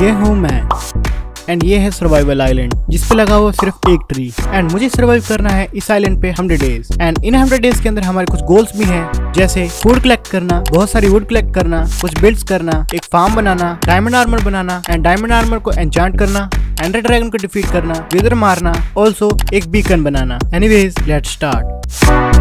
ये हूँ मैं एंड ये है सर्वाइवल आइलैंड जिस पे लगा हुआ सिर्फ एक ट्री एंड मुझे सर्वाइव करना है इस आइलैंड पे 100 डेज एंड इन 100 डेज के अंदर हमारे कुछ गोल्स भी हैं, जैसे फूड कलेक्ट करना, बहुत सारी वुड कलेक्ट करना, कुछ बिल्ड्स करना, एक फार्म बनाना, डायमंड आर्मर बनाना एंड डायमंड आर्मर को एन्चांट करना, एंडर ड्रैगन को डिफीट करना, विदर मारना, ऑल्सो एक बीकन बनाना। Anyways let's start.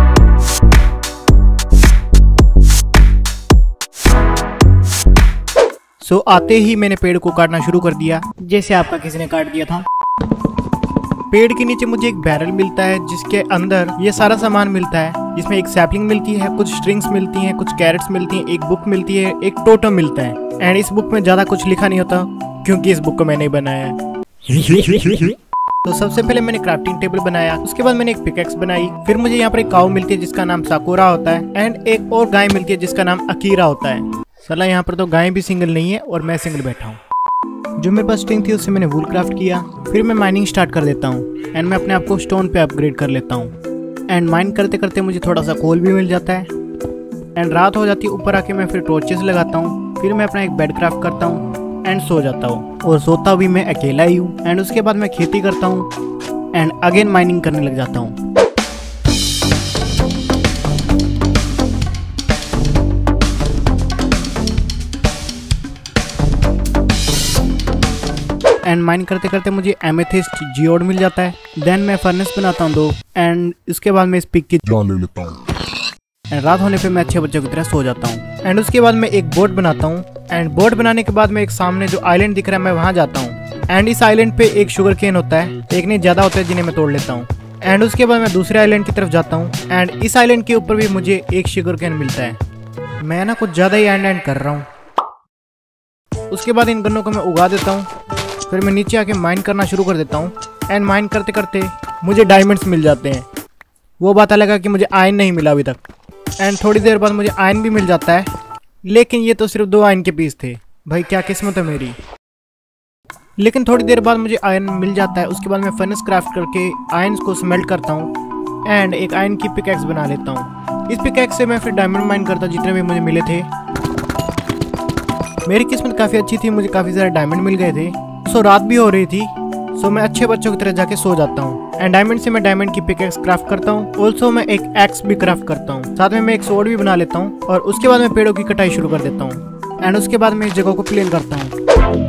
सो आते ही मैंने पेड़ को काटना शुरू कर दिया, जैसे आपका किसी ने काट दिया था। पेड़ के नीचे मुझे एक बैरल मिलता है जिसके अंदर ये सारा सामान मिलता है, जिसमें एक सैपलिंग मिलती है, कुछ स्ट्रिंग्स मिलती हैं, कुछ कैरेट्स मिलती हैं, एक बुक मिलती है, एक टोटम मिलता है एंड इस बुक में ज्यादा कुछ लिखा नहीं होता क्योंकि इस बुक को मैंने बनाया है। तो सबसे पहले मैंने क्राफ्टिंग टेबल बनाया, उसके बाद मैंने एक पिकैक्स बनाई, फिर मुझे यहाँ पर एक काऊ मिलती है जिसका नाम साकुरा होता है एंड एक और गाय मिलती है जिसका नाम अकीरा होता है। साला यहाँ पर तो गाय भी सिंगल नहीं है और मैं सिंगल बैठा हूँ। जो मेरे पास स्ट्रिंग थी उससे मैंने वूल क्राफ्ट किया, फिर मैं माइनिंग स्टार्ट कर देता हूँ एंड मैं अपने आप को स्टोन पे अपग्रेड कर लेता हूँ एंड माइन करते करते मुझे थोड़ा सा कोल भी मिल जाता है एंड रात हो जाती है। ऊपर आके मैं फिर टॉर्चेस लगाता हूँ, फिर मैं अपना एक बेड क्राफ्ट करता हूँ एंड सो जाता हूँ और सोता भी मैं अकेला ही हूँ एंड उसके बाद मैं खेती करता हूँ एंड अगेन माइनिंग करने लग जाता हूँ। एंड माइन करते करते मुझे एमेथिस्ट जियोड मिल जाता है। देन मैं फर्नेस बनाता हूँ 2 एंड उसके बाद मैं इस पिक की जान ले लेता हूँ एंड रात होने पे मैं अच्छे बच्चों की तरह सो जाता हूँ एंड उसके बाद मैं एक बोट बनाता हूँ एंड बोट बनाने के बाद मैं एक सामने जो आइलैंड दिख रहा है मैं वहाँ जाता हूँ एंड इस आइलैंड पे एक शुगर केन होता है, एक नहीं ज्यादा होता है जिन्हें मैं तोड़ लेता हूँ एंड उसके बाद मैं दूसरे आइलैंड की तरफ जाता हूँ एंड इस आइलैंड के ऊपर भी मुझे एक शुगर केन मिलता है। मैं ना कुछ ज्यादा ही एंड कर रहा हूँ। उसके बाद इन गन्नों को मैं उगा देता हूँ, फिर मैं नीचे आके माइन करना शुरू कर देता हूँ एंड माइन करते करते मुझे डायमंड्स मिल जाते हैं। वो बात अलग है कि मुझे आयन नहीं मिला अभी तक एंड थोड़ी देर बाद मुझे आयन भी मिल जाता है, लेकिन ये तो सिर्फ 2 आयन के पीस थे। भाई क्या किस्मत है मेरी। लेकिन थोड़ी देर बाद मुझे आयन मिल जाता है। उसके बाद मैं फर्नेस क्राफ्ट करके आयन को स्मेल्ट करता हूँ एंड एक आयन की पिकैक्स बना लेता हूँ। इस पिकैक्स से मैं फिर डायमंड माइन करता जितने भी मुझे मिले थे। मेरी किस्मत काफ़ी अच्छी थी, मुझे काफ़ी सारे डायमंड मिल गए थे। सो रात भी हो रही थी, सो मैं अच्छे बच्चों की तरह जाके सो जाता हूँ एंड डायमंड से मैं डायमंड की पिकैक्स क्राफ्ट करता हूँ। ऑल्सो मैं एक एक्स भी क्राफ्ट करता हूँ, साथ में मैं एक स्वॉर्ड भी बना लेता हूँ और उसके बाद मैं पेड़ों की कटाई शुरू कर देता हूँ एंड उसके बाद मैं इस जगह को प्लेन करता हूँ।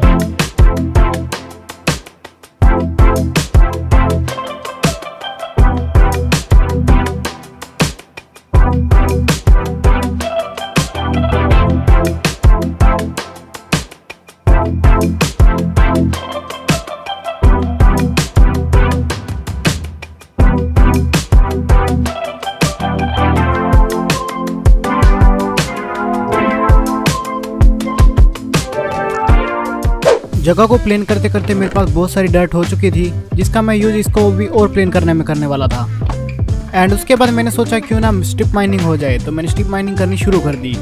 जगह को प्लेन करते करते मेरे पास बहुत सारी डर्ट हो चुकी थी जिसका मैं यूज इसको भी और प्लेन करने में करने वाला था एंड उसके बाद मैंने सोचा क्यों ना स्ट्रिप माइनिंग हो जाए, तो मैंने स्ट्रिप माइनिंग करनी शुरू कर दी।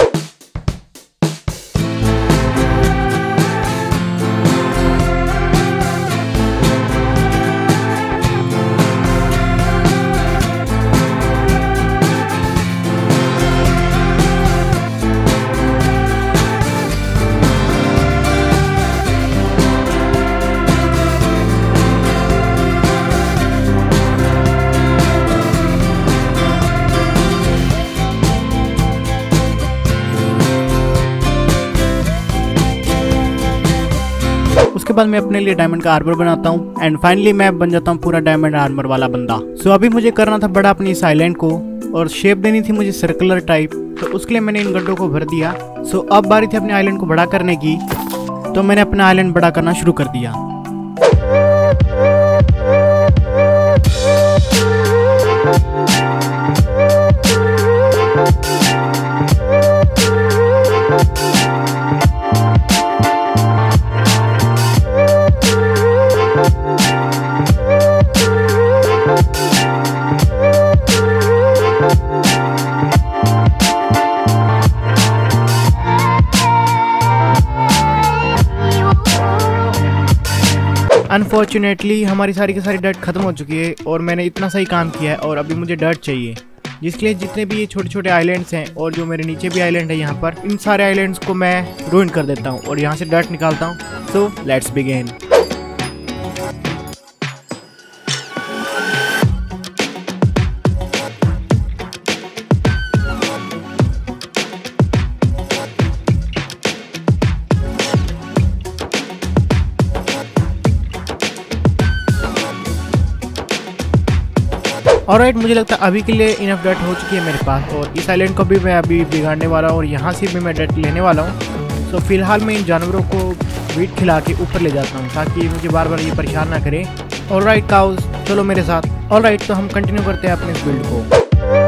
उसके बाद मैं अपने लिए डायमंड का आर्मर बनाता हूँ एंड फाइनली मैं बन जाता हूँ पूरा डायमंड आर्मर वाला बंदा। सो अभी मुझे करना था बड़ा अपनी इस आइलैंड को और शेप देनी थी मुझे सर्कुलर टाइप, तो उसके लिए मैंने इन गड्ढों को भर दिया। सो अब बारी थी अपने आइलैंड को बड़ा करने की, तो मैंने अपना आइलैंड बड़ा करना शुरू कर दिया। अनफॉर्चुनेटली हमारी सारी की सारी डर्ट खत्म हो चुकी है और मैंने इतना सही काम किया है और अभी मुझे डर्ट चाहिए, जिसके लिए जितने भी ये छोटे छोटे आइलैंड्स हैं और जो मेरे नीचे भी आइलैंड है यहाँ पर, इन सारे आइलैंड्स को मैं रूइन कर देता हूँ और यहाँ से डर्ट निकालता हूँ सो लेट्स बिगिन। ऑलराइट, मुझे लगता है अभी के लिए इनफ डर्ट हो चुकी है मेरे पास, और इस आइलैंड को भी मैं अभी बिगाड़ने वाला हूँ और यहाँ से भी मैं डर्ट लेने वाला हूँ। तो फिलहाल मैं इन जानवरों को वीट खिला के ऊपर ले जाता हूँ ताकि मुझे बार बार ये परेशान ना करे। ऑलराइट काउज, चलो मेरे साथ। ऑलराइट, तो हम कंटिन्यू करते हैं अपने इस बिल्ड को।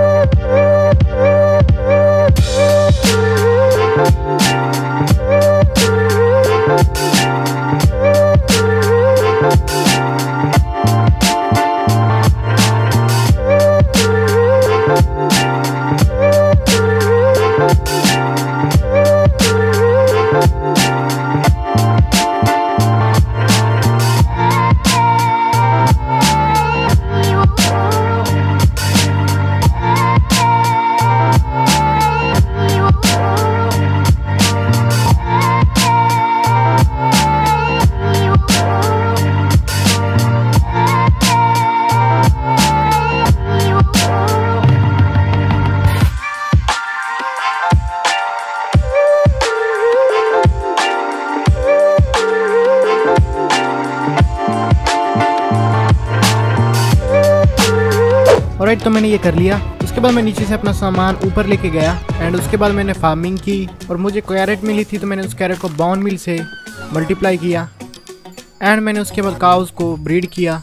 ऑलराइट, तो मैंने ये कर लिया। उसके बाद मैं नीचे से अपना सामान ऊपर लेके गया एंड उसके बाद मैंने फार्मिंग की और मुझे कैरेट मिली थी, तो मैंने उस कैरेट को बाउन मिल से मल्टीप्लाई किया एंड मैंने उसके बाद काउस को ब्रीड किया।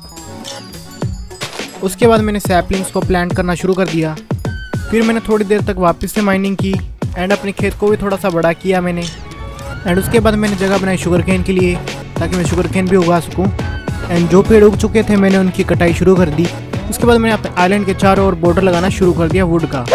उसके बाद मैंने सैपलिंग्स को प्लांट करना शुरू कर दिया। फिर मैंने थोड़ी देर तक वापस से माइनिंग की एंड अपने खेत को भी थोड़ा सा बड़ा किया मैंने। एंड उसके बाद मैंने जगह बनाई शुगर केन के लिए ताकि मैं शुगर केन भी उगा सकूँ। एंड जो पेड़ उग चुके थे मैंने उनकी कटाई शुरू कर दी। उसके बाद मैंने अपने आइलैंड के चारों ओर बॉर्डर लगाना शुरू कर दिया वुड का।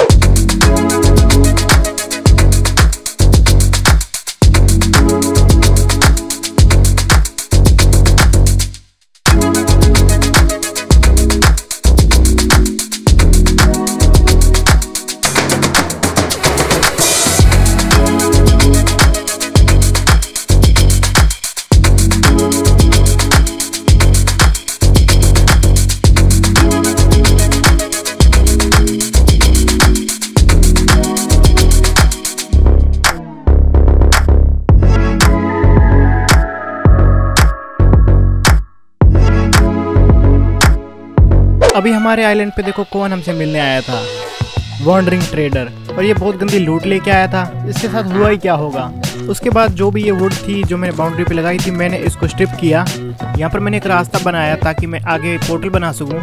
अभी हमारे आइलैंड पे देखो कौन हमसे मिलने आया था, वॉन्डरिंग ट्रेडर, और ये बहुत गंदी लूट लेके आया था। इसके साथ हुआ ही क्या होगा। उसके बाद जो भी ये वुड थी जो मैंने बाउंड्री पे लगाई थी, मैंने इसको स्ट्रिप किया। यहाँ पर मैंने एक रास्ता बनाया ताकि मैं आगे पोर्टल बना सकूँ।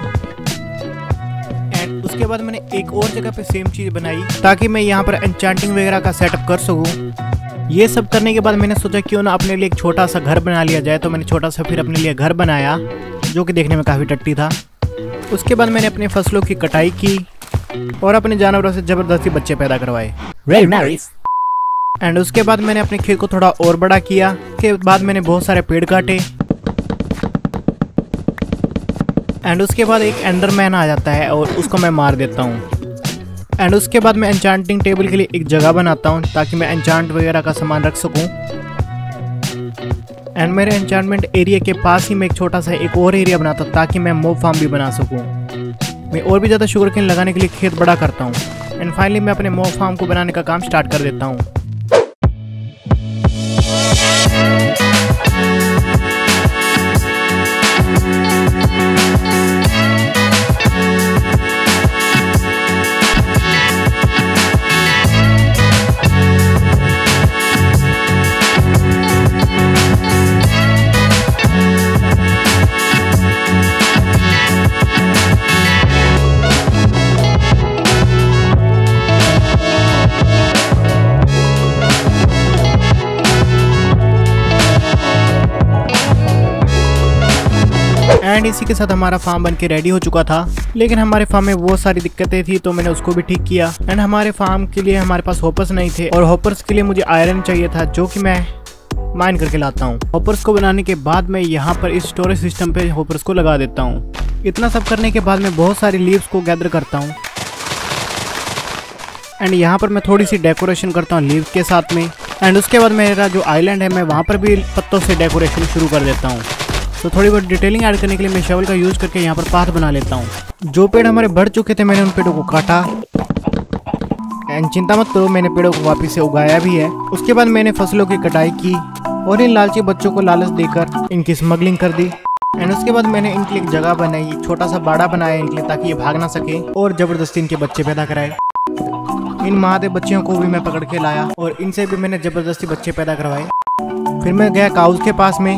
एंड उसके बाद मैंने एक और जगह पे सेम चीज़ बनाई ताकि मैं यहाँ पर एन्चेंटिंग वगैरह का सेटअप कर सकूँ। ये सब करने के बाद मैंने सोचा क्यों ना अपने लिए एक छोटा सा घर बना लिया जाए। तो मैंने छोटा सा फिर अपने लिए घर बनाया जो कि देखने में काफ़ी टट्टी था। उसके बाद मैंने अपनी फसलों की कटाई की और अपने जानवरों से जबरदस्ती बच्चे पैदा करवाए। Very nice. एंड उसके बाद मैंने अपने खेत को थोड़ा और बड़ा किया। उसके बाद मैंने बहुत सारे पेड़ काटे एंड उसके बाद एक एंडरमैन आ जाता है और उसको मैं मार देता हूँ। एंड उसके बाद मैं एन्चांटिंग टेबल के लिए एक जगह बनाता हूँ ताकि मैं एन्चांट वगैरह का सामान रख सकूँ। एंड मेरे एन्चांटमेंट एरिया के पास ही मैं एक छोटा सा एक और एरिया बनाता हूँ ताकि मैं मोब फार्म भी बना सकूँ। मैं और भी ज़्यादा शुगर केन लगाने के लिए खेत बड़ा करता हूँ। एंड फाइनली मैं अपने मोब फार्म को बनाने का काम स्टार्ट कर देता हूँ। एंड इसी के साथ हमारा फार्म बन के रेडी हो चुका था, लेकिन हमारे फार्म में बहुत सारी दिक्कतें थी तो मैंने उसको भी ठीक किया। एंड हमारे फार्म के लिए हमारे पास होपर्स नहीं थे और होपर्स के लिए मुझे आयरन चाहिए था जो कि मैं माइन करके लाता हूँ। होपर्स को बनाने के बाद मैं यहाँ पर इस स्टोरेज सिस्टम पे होपर्स को लगा देता हूँ। इतना सब करने के बाद मैं बहुत सारी लीव्स को गैदर करता हूँ एंड यहाँ पर मैं थोड़ी सी डेकोरेशन करता हूँ लीव्स के साथ में एंड उसके बाद मेरा जो आइलैंड है मैं वहाँ पर भी पत्तों से डेकोरेशन शुरू कर देता हूँ। तो थोड़ी बहुत डिटेलिंग ऐड करने के लिए मैं शवल का यूज़ करके यहाँ पर पाथ बना लेता हूँ। जो पेड़ हमारे बढ़ चुके थे मैंने उन पेड़ों को काटा। एंड चिंता मत करो, मैंने पेड़ों को वापस से उगाया भी है। उसके बाद मैंने फसलों की कटाई की और इन लालची बच्चों को लालच देकर इनकी स्मगलिंग कर दी। एंड उसके बाद मैंने इनके लिए एक जगह बनाई, छोटा सा बाड़ा बनाया इनके लिए ताकि ये भाग ना सके और ज़बरदस्ती इनके बच्चे पैदा कराए। इन महादेव बच्चियों को भी मैं पकड़ के लाया और इनसे भी मैंने ज़बरदस्ती बच्चे पैदा करवाए। फिर मैं गया काउस के पास में।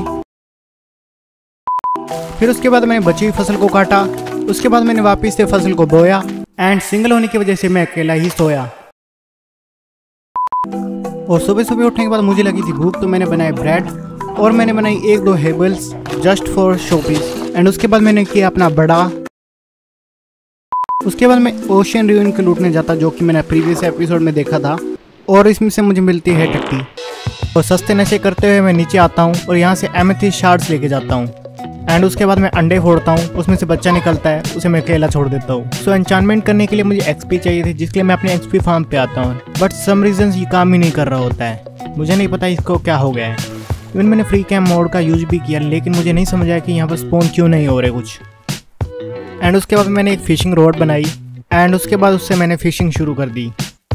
फिर उसके बाद मैंने बची हुई फसल को काटा। उसके बाद मैंने वापस से फसल को बोया एंड सिंगल होने की वजह से मैं अकेला ही सोया। और सुबह सुबह उठने के बाद मुझे लगी थी भूख, तो मैंने बनाए ब्रेड और मैंने बनाई 1-2 hay bales just for showpiece. And उसके बाद मैंने किया अपना बड़ा। उसके बाद मैं ओशियन रिवन को लूटने जाता, जो कि मैंने प्रीवियस एपिसोड में देखा था, और इसमें से मुझे मिलती है टट्टी। और सस्ते नशे करते हुए मैं नीचे आता हूँ और यहाँ से एमेथिस्ट शार्ड्स लेके जाता हूँ। एंड उसके बाद मैं अंडे फोड़ता हूँ, उसमें से बच्चा निकलता है, उसे मैं अकेला छोड़ देता हूँ। सो एन्चांटमेंट करने के लिए मुझे एक्सपी चाहिए थे, जिसके लिए मैं अपने एक्सपी फार्म पे आता हूँ। बट सम रीजन ये काम ही नहीं कर रहा होता है, मुझे नहीं पता इसको क्या हो गया है। इवन मैंने फ्री कैम मोड का यूज भी किया, लेकिन मुझे नहीं समझ आया कि यहाँ पर स्पॉन क्यों नहीं हो रहे कुछ। एंड उसके बाद मैंने एक फिशिंग रॉड बनाई एंड उसके बाद उससे मैंने फिशिंग शुरू कर दी।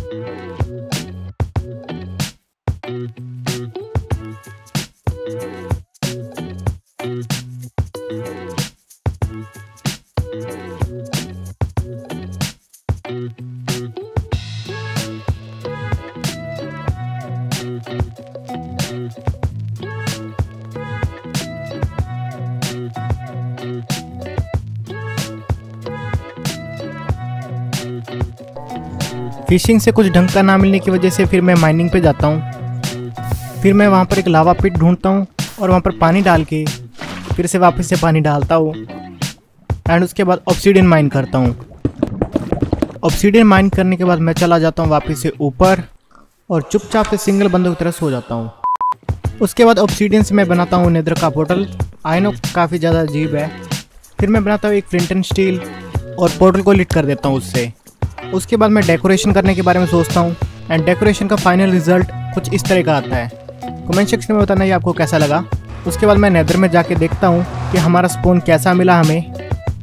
फिशिंग से कुछ ढंग का ना मिलने की वजह से फिर मैं माइनिंग पे जाता हूँ। फिर मैं वहाँ पर एक लावा पिट ढूंढता हूँ और वहाँ पर पानी डाल के फिर से वापस से पानी डालता हूँ। एंड उसके बाद ऑब्सीडियन माइन करता हूँ। ऑब्सीडियन माइन करने के बाद मैं चला जाता हूँ वापस से ऊपर और चुपचाप से सिंगल बंदों की तरह सो जाता हूँ। उसके बाद ऑब्सीडियन से मैं बनाता हूँ नेदर का पोर्टल। आई नो काफ़ी ज़्यादा अजीब है। फिर मैं बनाता हूँ एक फ्लिंट एंड स्टील और पोर्टल को लिट कर देता हूँ उससे। उसके बाद मैं डेकोरेशन करने के बारे में सोचता हूँ एंड डेकोरेशन का फाइनल रिजल्ट कुछ इस तरह का आता है। कमेंट सेक्शन में बताना ये आपको कैसा लगा। उसके बाद मैं नेदर में जाके देखता हूँ कि हमारा स्पॉन कैसा मिला हमें।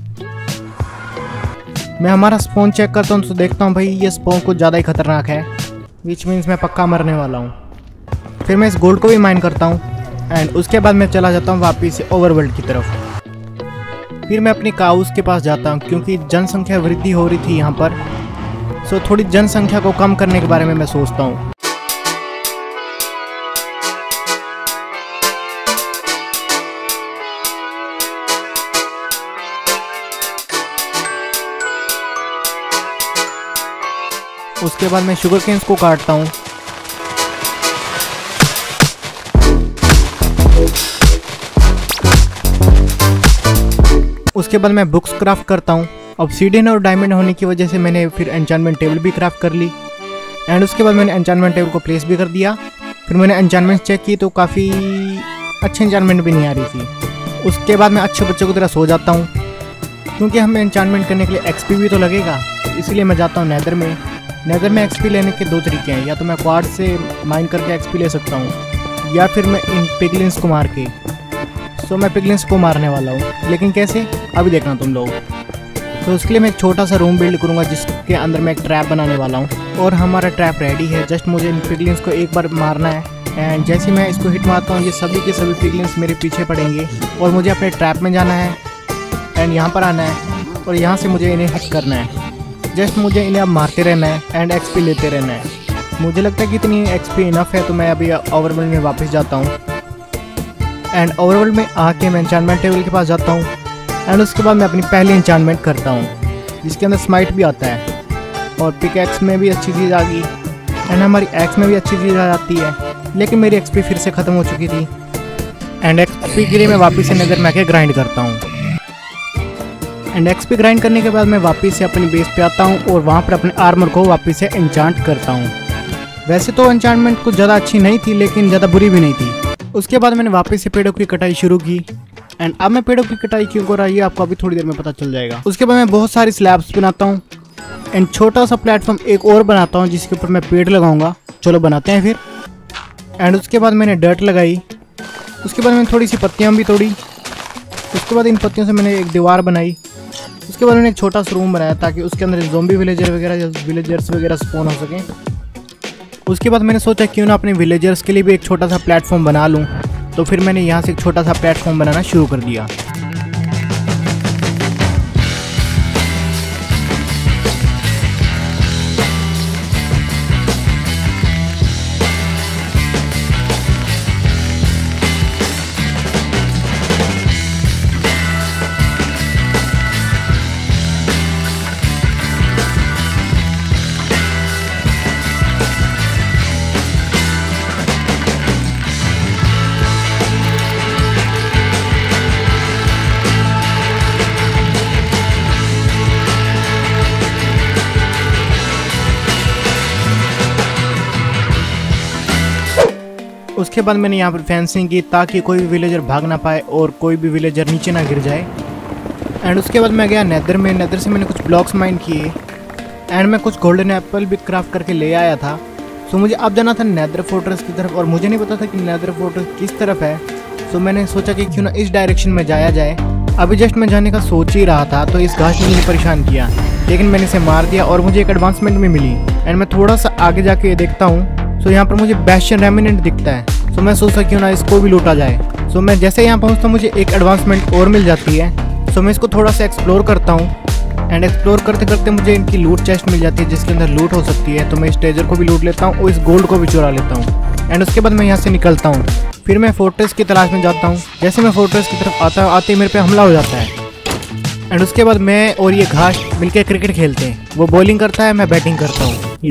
मैं हमारा स्पॉन चेक करता हूँ तो देखता हूँ भाई ये स्पॉन कुछ ज़्यादा ही खतरनाक है, विच मीन्स मैं पक्का मरने वाला हूँ। फिर मैं इस गोल्ड को भी माइन करता हूँ एंड उसके बाद मैं चला जाता हूँ वापस से ओवरवर्ल्ड की तरफ। फिर मैं अपनी काउस के पास जाता हूँ क्योंकि जनसंख्या वृद्धि हो रही थी यहाँ पर। सो थोड़ी जनसंख्या को कम करने के बारे में मैं सोचता हूँ। उसके बाद मैं शुगर केन्स को काटता हूँ। उसके बाद मैं बुक्स क्राफ्ट करता हूँ। ऑब्सीडियन और डायमंड होने की वजह से मैंने फिर एन्चांटमेंट टेबल भी क्राफ्ट कर ली। एंड उसके बाद मैंने एन्चांटमेंट टेबल को प्लेस भी कर दिया। फिर मैंने एन्चांटमेंट चेक की तो काफ़ी अच्छी एन्चांटमेंट भी नहीं आ रही थी। उसके बाद मैं अच्छे बच्चों की तरह सो जाता हूँ क्योंकि हमें एन्चांटमेंट करने के लिए एक्सपी भी तो लगेगा, इसलिए मैं जाता हूँ नेदर में। नेदर में एक्सपी लेने के 2 तरीके हैं, या तो मैं क्वाड से माइन करके एक्सपी ले सकता हूँ या फिर मैं इन पिगलिन्स को मार के। सो मैं पिगलिन्स को मारने वाला हूँ, लेकिन कैसे अभी देखना तुम लोग। तो उसके लिए मैं एक छोटा सा रूम बिल्ड करूँगा जिसके अंदर मैं एक ट्रैप बनाने वाला हूँ और हमारा ट्रैप रेडी है। जस्ट मुझे इन पिगलिन्स को एक बार मारना है एंड जैसे मैं इसको हिट मारता हूँ ये सभी के सभी पिगलिन्स मेरे पीछे पड़ेंगे और मुझे अपने ट्रैप में जाना है एंड यहाँ पर आना है और यहाँ से मुझे इन्हें हिट करना है। जस्ट मुझे इन्हें अब मारते रहना है एंड एक्सपी लेते रहना है। मुझे लगता है कि इतनी एक्सपी इनफ है, तो मैं अभी ओवरवर्ल्ड में वापस जाता हूँ एंड ओवरवर्ल्ड में आके मैं एन्चांटमेंट टेबल के पास जाता हूँ एंड उसके बाद मैं अपनी पहली एन्चांटमेंट करता हूँ जिसके अंदर स्माइट भी आता है और पिक एक्स में भी अच्छी चीज़ आ गई एंड हमारी एक्स में भी अच्छी चीज़ आ जाती है। लेकिन मेरी एक्सपी फिर से ख़त्म हो चुकी थी एंड एक्सपी के लिए मैं वापस से नज़र में आके ग्राइंड करता हूँ। एंड एक्सपी ग्राइंड करने के बाद मैं वापस से अपनी बेस पे आता हूँ और वहाँ पर अपने आर्मर को वापस से एन्चांट करता हूँ। वैसे तो एन्चांटमेंट कुछ ज़्यादा अच्छी नहीं थी, लेकिन ज़्यादा बुरी भी नहीं थी। उसके बाद मैंने वापस से पेड़ों की कटाई शुरू की एंड अब मैं पेड़ों की कटाई क्यों कर रहा है ये आपको अभी थोड़ी देर में पता चल जाएगा। उसके बाद मैं बहुत सारी स्लैब्स बनाता हूँ एंड छोटा सा प्लेटफॉर्म एक और बनाता हूँ जिसके ऊपर मैं पेड़ लगाऊंगा। चलो बनाते हैं फिर। एंड उसके बाद मैंने डर्ट लगाई। उसके बाद मैंने थोड़ी सी पत्तियाँ भी तोड़ी। उसके बाद इन पत्तियों से मैंने एक दीवार बनाई। उसके बाद मैंने एक छोटा सा रूम बनाया ताकि उसके अंदर ज़ॉम्बी विलेजर्स वगैरह स्पॉन हो सकें। उसके बाद मैंने सोचा क्यों ना अपने विलेजर्स के लिए भी एक छोटा सा प्लेटफॉर्म बना लूँ, तो फिर मैंने यहाँ से एक छोटा सा प्लेटफॉर्म बनाना शुरू कर दिया। उसके बाद मैंने यहाँ पर फेंसिंग की ताकि कोई भी विलेजर भाग ना पाए और कोई भी विलेजर नीचे ना गिर जाए। एंड उसके बाद मैं गया नेदर में। नेदर से मैंने कुछ ब्लॉक्स माइन किए एंड मैं कुछ गोल्डन एप्पल भी क्राफ्ट करके ले आया था। सो मुझे अब जाना था नेदर फोर्ट्रेस की तरफ और मुझे नहीं पता था कि नेदर फोर्ट्रेस किस तरफ है। सो मैंने सोचा कि क्यों ना इस डायरेक्शन में जाया जाए। अभी जस्ट मैं जाने का सोच ही रहा था तो इस घास ने मुझे परेशान किया, लेकिन मैंने इसे मार दिया और मुझे एक एडवांसमेंट भी मिली। एंड मैं थोड़ा सा आगे जाके देखता हूँ। सो यहाँ पर मुझे बेस्टियन रेमिनेंट दिखता है। सो मैं सोचता क्यों ना इसको भी लूटा जाए। सो मैं जैसे यहाँ पहुँचता हूँ मुझे एक एडवांसमेंट और मिल जाती है। सो मैं इसको थोड़ा सा एक्सप्लोर करता हूँ एंड एक्सप्लोर करते करते मुझे इनकी लूट चेस्ट मिल जाती है जिसके अंदर लूट हो सकती है। तो मैं इस ट्रेजर को भी लूट लेता हूँ और इस गोल्ड को भी चुरा लेता हूँ। एंड उसके बाद मैं यहाँ से निकलता हूँ। फिर मैं फोर्ट्रेस की तलाश में जाता हूँ। जैसे मैं फोर्ट्रेस की तरफ आता हूँ आते ही मेरे पे हमला हो जाता है। एंड उसके बाद मैं और ये घास मिलकर क्रिकेट खेलते हैं। वो बॉलिंग करता है, मैं बैटिंग करता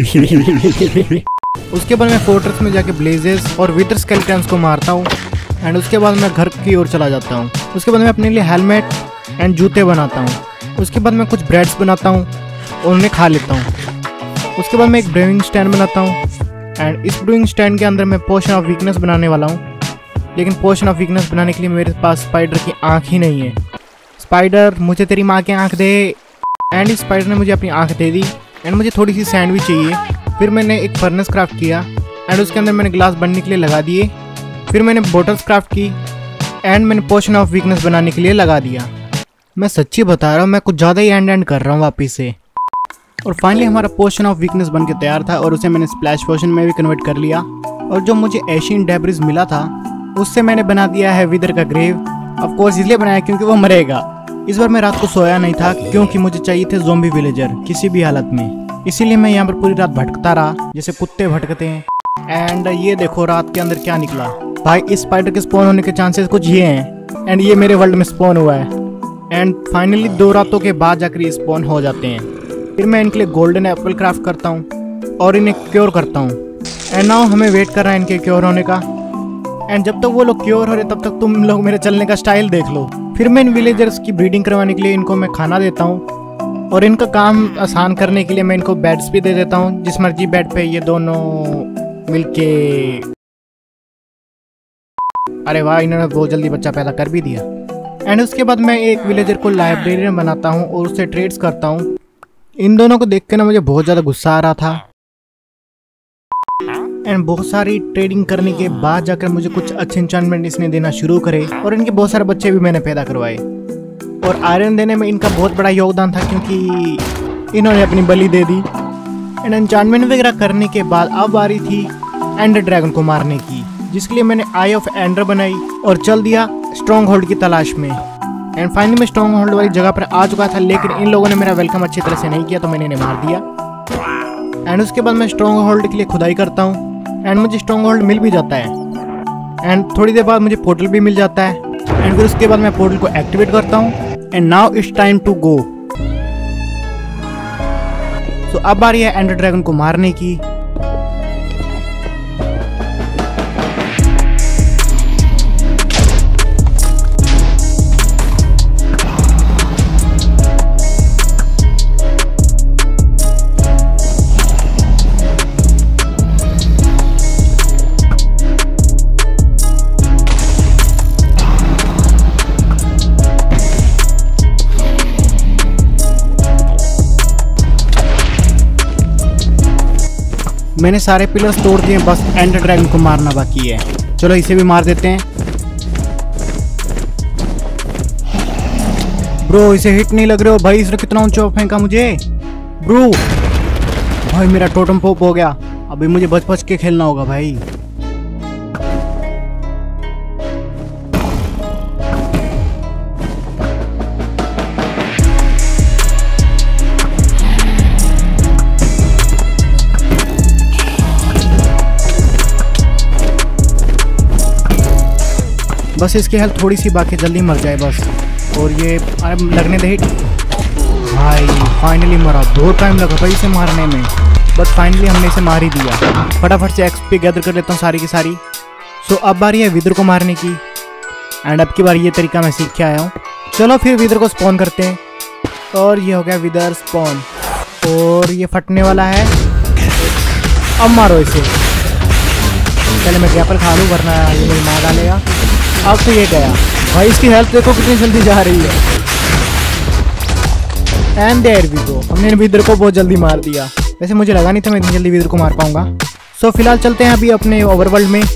हूँ। उसके बाद मैं फोर्ट्रेस में जाके ब्लेजेस और विदर स्केलेटन्स को मारता हूँ। एंड उसके बाद मैं घर की ओर चला जाता हूँ। उसके बाद मैं अपने लिए हेलमेट एंड जूते बनाता हूँ। उसके बाद मैं कुछ ब्रेड्स बनाता हूँ और उन्हें खा लेता हूँ। उसके बाद मैं एक ब्रेविंग स्टैंड बनाता हूँ एंड इस ब्रेविंग स्टैंड के अंदर मैं पोशन ऑफ वीकनेस बनाने वाला हूँ। लेकिन पोशन ऑफ वीकनेस बनाने के लिए मेरे पास स्पाइडर की आँख ही नहीं है। स्पाइडर मुझे तेरी माँ की आँख दे। एंड इस स्पाइडर ने मुझे अपनी आँख दे दी। एंड मुझे थोड़ी सी सैंड भी चाहिए। फिर मैंने एक फर्नेस क्राफ्ट किया एंड उसके अंदर मैंने ग्लास बनने के लिए लगा दिए। फिर मैंने बॉटल्स क्राफ्ट की एंड मैंने पोशन ऑफ वीकनेस बनाने के लिए लगा दिया। मैं सच्ची बता रहा हूँ, मैं कुछ ज़्यादा ही एंड कर रहा हूँ वापिस से। और फाइनली हमारा पोशन ऑफ वीकनेस बन के तैयार था और उसे मैंने स्प्लैश पोशन में भी कन्वर्ट कर लिया। और जो मुझे एशियन डेब्रिस मिला था उससे मैंने बना दिया है विदर का ग्रेव। ऑफ कोर्स इसलिए बनाया क्योंकि वो मरेगा। इस बार मैं रात को सोया नहीं था क्योंकि मुझे चाहिए थे ज़ॉम्बी विलेजर किसी भी हालत में। इसीलिए मैं यहाँ पर पूरी रात भटकता रहा जैसे कुत्ते भटकते हैं। एंड ये देखो रात के अंदर क्या निकला। भाई इस स्पाइडर के स्पॉन होने के चांसेस कुछ ये हैं एंड ये मेरे वर्ल्ड में स्पॉन हुआ है। एंड फाइनली 2 रातों के बाद जाकर ये स्पॉन हो जाते हैं। फिर मैं इनके लिए गोल्डन एप्पल क्राफ्ट करता हूँ और इन्हें क्योर करता हूँ। एंड नाउ हमें वेट कर रहा है इनके क्योर होने का। एंड जब तक वो लोग क्योर हो रहे तब तक तुम लोग मेरे चलने का स्टाइल देख लो। फिर मैं इन विलेजर्स की ब्रीडिंग करवाने के लिए इनको मैं खाना देता हूँ और इनका काम आसान करने के लिए मैं इनको बेड्स भी दे देता हूँ। जिस मर्जी बेड पे ये दोनों मिलके, अरे वाह इन्होंने बहुत जल्दी बच्चा पैदा कर भी दिया। एंड उसके बाद मैं एक विलेजर को लाइब्रेरियन बनाता हूँ और उससे ट्रेड्स करता हूँ। इन दोनों को देख के ना मुझे बहुत ज़्यादा गुस्सा आ रहा था। एंड बहुत सारी ट्रेडिंग करने के बाद जाकर मुझे कुछ अच्छे इंचांटमेंट इसने देना शुरू करे और इनके बहुत सारे बच्चे भी मैंने पैदा करवाए। और आयरन देने में इनका बहुत बड़ा योगदान था क्योंकि इन्होंने अपनी बलि दे दी। एंड इंचांटमेंट वगैरह करने के बाद अब बारी थी एंडर ड्रैगन को मारने की, जिसके लिए मैंने आई ऑफ एंडर बनाई और चल दिया स्ट्रॉन्ग होल्ड की तलाश में। एंड फाइनली मैं स्ट्रॉन्ग होल्ड वाली जगह पर आ चुका था, लेकिन इन लोगों ने मेरा वेलकम अच्छी तरह से नहीं किया तो मैंने इन्हें मार दिया। एंड उसके बाद मैं स्ट्रॉन्ग होल्ड के लिए खुदाई करता हूँ एंड मुझे स्ट्रॉन्ग होल्ड मिल भी जाता है। एंड थोड़ी देर बाद मुझे पोर्टल भी मिल जाता है। एंड फिर उसके बाद मैं पोर्टल को एक्टिवेट करता हूँ। And now it's time to go. तो अब बारी है एंडर ड्रैगन को मारने की। मैंने सारे पिलर्स तोड़ दिए, बस एंडर ड्रैगन को मारना बाकी है। चलो इसे भी मार देते हैं। ब्रो इसे हिट नहीं लग रहे हो भाई, इसने कितना ऊंचा फेंका मुझे। ब्रो भाई मेरा टोटम पॉप हो गया, अभी मुझे बच बच के खेलना होगा भाई। बस इसकी हेल्थ थोड़ी सी बाकी, जल्दी मर जाए बस। और ये लगने दे हिट। भाई फाइनली मरा, बहुत टाइम लगा भाई इसे मारने में, बट फाइनली हमने इसे मार ही दिया। फटाफट से एक्सपी गैदर कर लेता हूँ सारी की सारी। सो अब बारी है विदर को मारने की, एंड अब की बार ये तरीका मैं सीख के आया हूँ। चलो फिर विदर को स्पॉन करते हैं, और ये हो गया विदर स्पॉन। और ये फटने वाला है, अब मारो इसे। पहले मैं ग्रैपल खा लूँ वरना ये मुझे मार डालेगा। अब तो ये गया भाई, इसकी हेल्थ देखो कितनी जल्दी जा रही है। एंड देयर वी गो, हमने विदर को बहुत जल्दी मार दिया। वैसे मुझे लगा नहीं था मैं इतनी जल्दी विदर को मार पाऊंगा। सो फिलहाल चलते हैं अभी अपने ओवरवर्ल्ड में,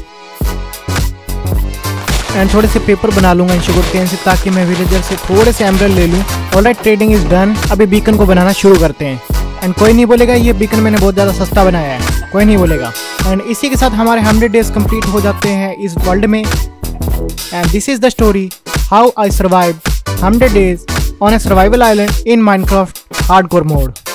एंड थोड़े से पेपर बना लूंगा इन शुगर केन से, ताकि मैं विलेजर से थोड़े से एमरल्ड ले लूँ। Alright, trading is done. अभी बीकन को बनाना शुरू करते हैं, एंड कोई नहीं बोलेगा ये बीकन मैंने बहुत ज़्यादा सस्ता बनाया है, कोई नहीं बोलेगा। एंड इसी के साथ हमारे 100 डेज कंप्लीट हो जाते हैं इस वर्ल्ड में। And this is the story how I survived 100 days on a survival island in Minecraft hardcore mode.